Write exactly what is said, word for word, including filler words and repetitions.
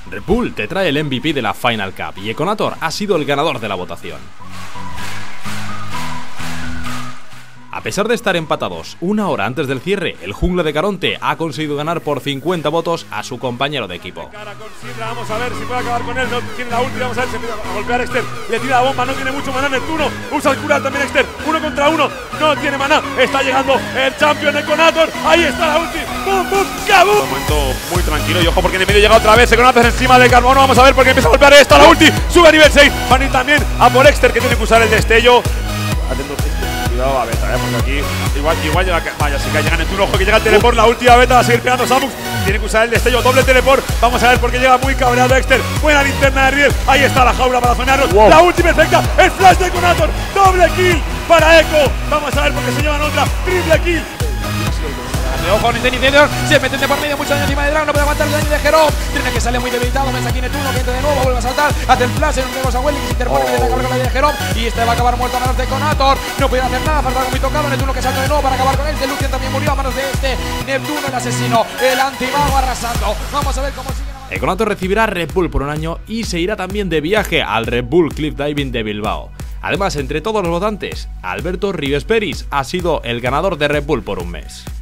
Red Bull te trae el M V P de la Final Cup y Econator ha sido el ganador de la votación. A pesar de estar empatados una hora antes del cierre, el jungla de Caronte ha conseguido ganar por cincuenta votos a su compañero de equipo. Vamos a ver si puede acabar con él, no tiene la ulti, vamos a ver si empieza a golpear Exter, le tira la bomba, no tiene mucho maná Neptuno, usa el curar también Exter, uno contra uno, no tiene maná, está llegando el champion Econator, ahí está la ulti, bum bum, kabum. Un momento muy tranquilo y ojo porque en el medio llega otra vez Econator encima de Carbono, vamos a ver porque empieza a golpear esto, la ulti, sube a nivel seis, van a ir también a por Exter que tiene que usar el destello. Atentos, cuidado a Beta, eh, porque aquí igual, igual llega, vaya, si cae, llega Neptuno, ojo que llega el teleport, la última Beta va a seguir pegando Samus, tiene que usar el destello, doble teleport, vamos a ver porque llega muy cabreado Exter, buena linterna de Riel, ahí está la jaula para zonearnos, wow. La ulti perfecta, el flash de Econator, doble kill para Eco, vamos a ver porque se llevan otra, triple kill. Ojo, Nintendo se mete por medio, mucho daño encima de Dragon, no puede aguantar el daño de Jerome. Tiene que salir muy debilitado, ves aquí Neptuno que entra de nuevo, vuelve a saltar, hace el flash, en un Negos a Welly que se interpone, oh. Con la vida de Jerome y este va a acabar muerto a manos de Econator. No puede hacer nada, falta algo muy tocado, Neptuno que salta de nuevo para acabar con él, de Lucian también murió a manos de este Neptuno, el asesino, el antimago arrasando. Vamos a ver cómo sigue. Econator recibirá Red Bull por un año y se irá también de viaje al Red Bull Cliff Diving de Bilbao. Además, entre todos los votantes, Alberto Rives Peris ha sido el ganador de Red Bull por un mes.